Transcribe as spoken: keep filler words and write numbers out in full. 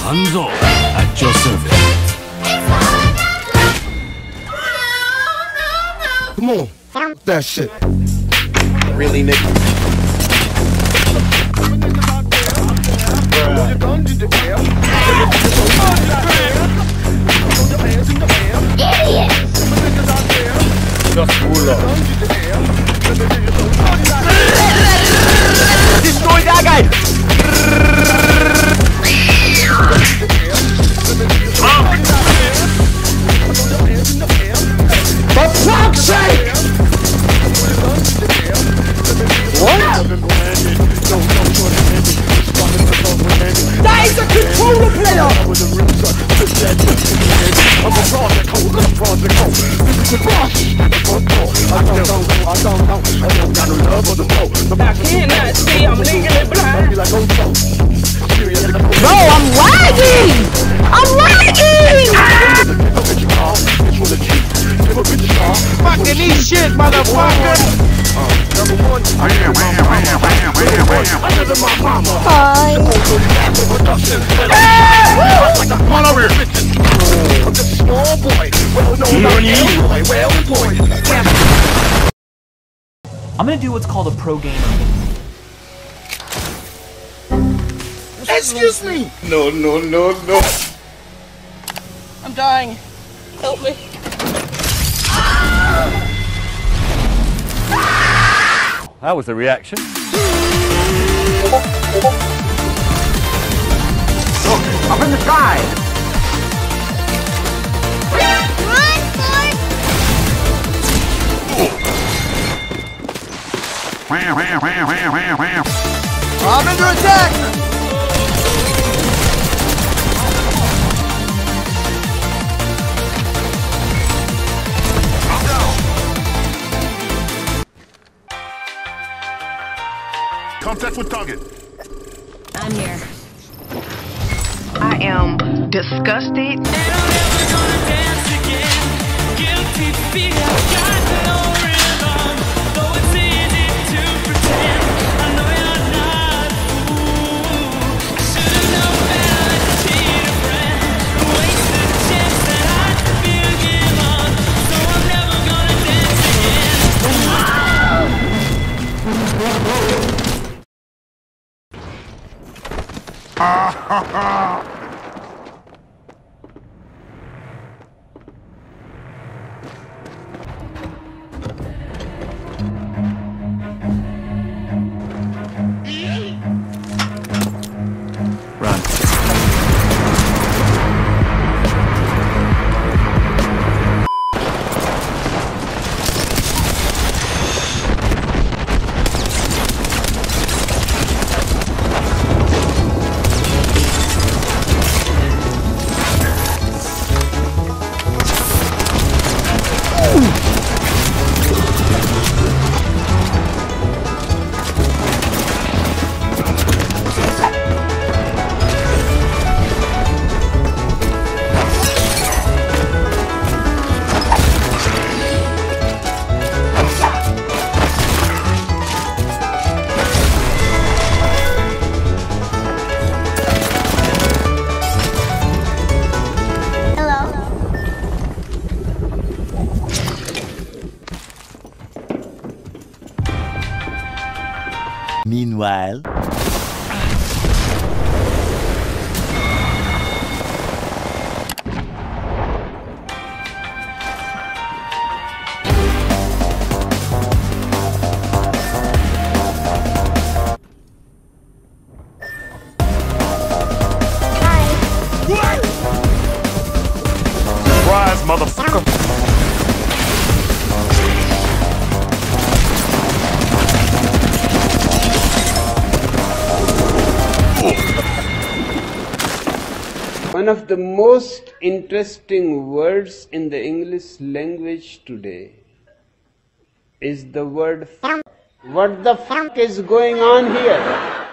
Hanzo at your service. Come on, f that shit. Really, nigga? Idiot! Just pull up. Destroy that guy! For fuck's sake! What? That is a controller player! I cannot see, I'm legally blind. Bro, I'm lagging! I'm lagging! Fucking eat shit, motherfucker! Hi. Come on over here. I'm gonna do what's called a pro gamer. Excuse me! No, no, no, no. I'm dying. Help me. That was the reaction. Look, up in the sky! I'm under attack! Contact with target. I'm here. I am disgusted. And I'm never gonna dance again. Guilty feet have got no rhythm. Though it's easy to pretend. I know you're not a fool. I should've known better to cheat a friend. Wasted a chance that I'd feel give on. So I'm never gonna dance again. Run. Meanwhile, Surprise, motherfucker. One of the most interesting words in the English language today is the word f. What the f is going on here?